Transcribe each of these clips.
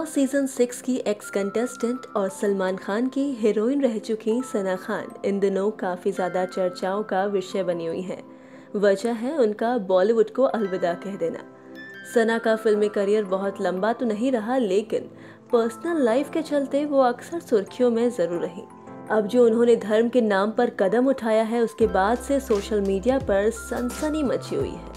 Season 6 की ex contestant और सलमान खान की हीरोइन रह चुकी सना खान इन दिनों काफ़ी ज़्यादा चर्चाओं का विषय बनी हुई हैं। वजह है उनका बॉलीवुड को अलविदा कह देना। सना का फिल्मी करियर बहुत लंबा तो नहीं रहा, लेकिन पर्सनल लाइफ के चलते वो अक्सर सुर्खियों में ज़रूर रही। अब जो उन्होंने धर्म के नाम पर कदम उठाया है, उसके बाद से सोशल मीडिया पर सनसनी मची हुई है।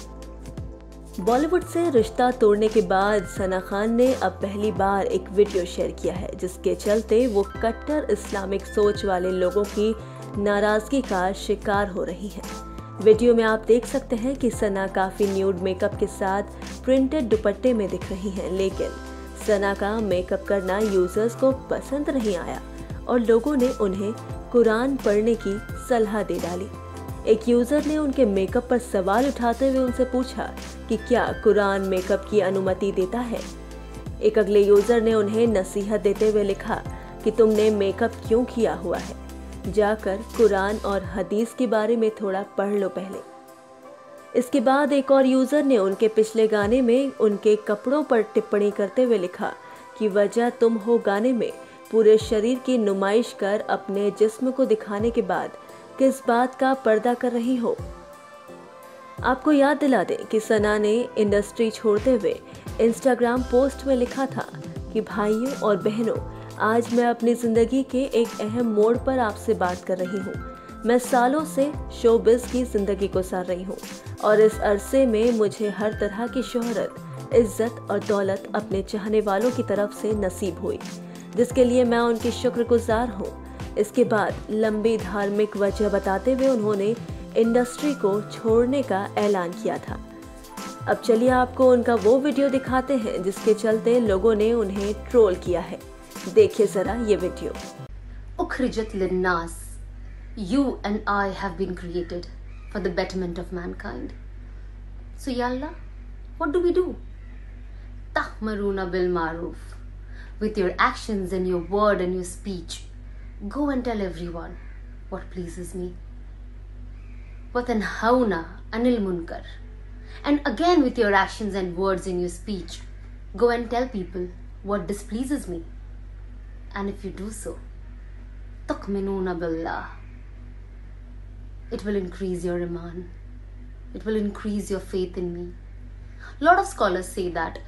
बॉलीवुड से रिश्ता तोड़ने के बाद सना खान ने अब पहली बार एक वीडियो शेयर किया है, जिसके चलते वो कट्टर इस्लामिक सोच वाले लोगों की नाराजगी का शिकार हो रही हैं। वीडियो में आप देख सकते हैं कि सना काफी न्यूड मेकअप के साथ प्रिंटेड दुपट्टे में दिख रही हैं, लेकिन सना का मेकअप करना यूजर्स को पसंद नहीं आया और लोगों ने उन्हें कुरान पढ़ने की सलाह दे डाली। एक यूजर ने उनके मेकअप पर सवाल उठाते हुए उनसे पूछा कि क्या कुरान मेकअप की अनुमति देता है। एक अगले यूजर ने उन्हें नसीहत देते हुए लिखा कि तुमने मेकअप क्यों किया हुआ है, जाकर कुरान और हदीस के बारे में थोड़ा पढ़ लो पहले। इसके बाद एक और यूजर ने उनके पिछले गाने में उनके कपड़ों पर टिप्पणी करते हुए लिखा कि वजह तुम हो गाने में पूरे शरीर की नुमाइश कर अपने जिस्म को दिखाने के बाद किस बात का पर्दा कर रही हो। आपको याद दिला दें कि सना ने इंडस्ट्री छोड़ते हुए इंस्टाग्राम पोस्ट में लिखा था कि भाइयों और बहनों, आज मैं अपनी जिंदगी के एक अहम मोड़ पर आपसे बात कर रही हूँ। मैं सालों से शोबिज़ की जिंदगी गुजार रही हूँ और इस अरसे में मुझे हर तरह की शोहरत, इज्जत और दौलत अपने चाहने वालों की तरफ से नसीब हुई, जिसके लिए मैं उनकी शुक्रगुजार हूँ। इसके बाद लंबी धार्मिक वजह बताते हुए उन्होंने इंडस्ट्री को छोड़ने का ऐलान किया था। अब चलिए आपको उनका वो वीडियो दिखाते हैं जिसके चलते लोगों ने उन्हें ट्रोल किया है। देखिए जरा ये वीडियो। उखरिजत लिन्नास, you and I have been created for the betterment of mankind. So ya Allah, what do? Tahmaruna bil maruf. With your actions and your word and your speech, go and tell everyone what pleases me. وَتَنْهَوْنَ عَنِ الْمُنْكَرِ. And again with your actions and words in your speech, go and tell people what displeases me. And if you do so, تُؤْمِنُونَ بِاللَّهِ. It will increase your iman. It will increase your faith in me. A lot of scholars say that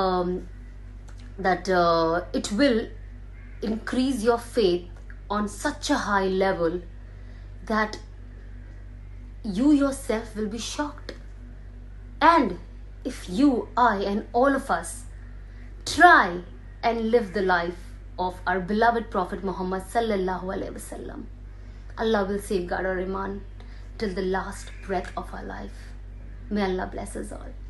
it will increase your faith on such a high level that you yourself will be shocked. And if you, I and all of us try and live the life of our beloved Prophet Muhammad sallallahu alaihi wasallam, Allah will safeguard our iman till the last breath of our life. May Allah bless us all.